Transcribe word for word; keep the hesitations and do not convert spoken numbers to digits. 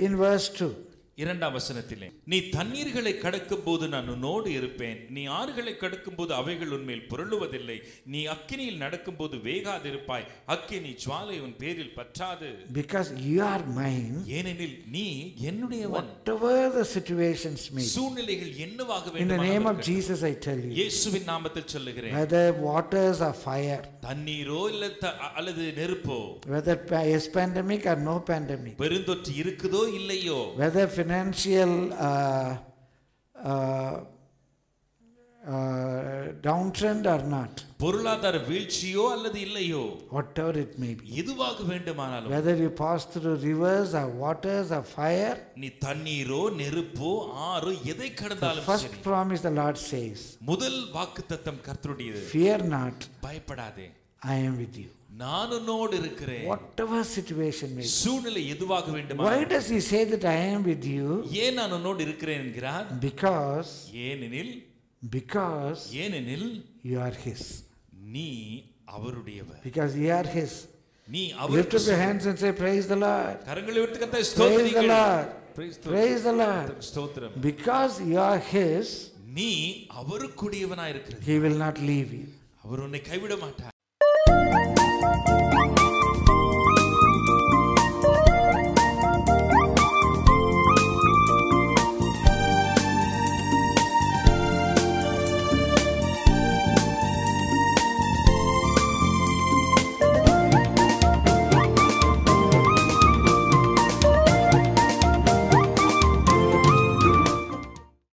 In verse two. இரண்டாம் வசனத்திலே நீ தண்ணீர்களை கடக்கும்போது நான் உன்னோடு இருப்பேன், நீ ஆறுகளை கடக்கும்போது அவைகள் உன்மேல் புரளுவதில்லை, நீ அக்கினியில் நடக்கும்போது வேகாதிருப்பாய், அக்கினி ஜுவாலை உன் பேரில் பற்றாது. Because you are mine. ஏனெனில் நீ என்னுடையவன். Whatever the situations may. சூழ்நிலைகள் என்னவாக வேண்டும். In the name of Jesus I tell you. இயேசுவின் நாமத்தில் சொல்லுகிறேன். Whether waters or fire. தண்ணீரோ இல்ல அல்லது நெருப்போ. Whether yes pandemic or no pandemic. பெருந்தொற்று இருக்குதோ இல்லையோ. Whether financial uh, uh, uh, downtrend or not, பொருளாதார வீழ்ச்சியோ அல்லது இல்லையோ, whatever it may be, எதுவாக வேண்டுமானாலும், whether you pass through rivers or waters or fire, நீ தண்ணீரோ நெருப்போ ஆறோ எதை கடந்தாலும் சரி, first promise the Lord says, முதல் வாக்குத்தத்தம் கர்த்தருடையது, fear not, பயப்படாதே, I am with you. நான் உன்னோடு இருக்கிறேன். Whatever situation may be. சூழ்நிலை எதுவாக வேண்டுமானாலும். Why does he say that I am with you? ஏன் நான் உன்னோடு இருக்கிறேன் என்கிறார்? Because ஏனெனில் because ஏனெனில் you are his. நீ அவருடையவர். Because you are his. நீ அவருடைய. Lift up your hands and say praise the Lord. கரங்களை உயர்த்தி கர்த்தரை ஸ்தோத்திரியுங்கள். Praise the Lord. Praise Praise the Lord. ஸ்தோத்திரம். Because you are his, நீ அவருக்குடையவனாய் இருக்கிறாய். he will not leave you. அவர் உன்னை கைவிட மாட்டார்.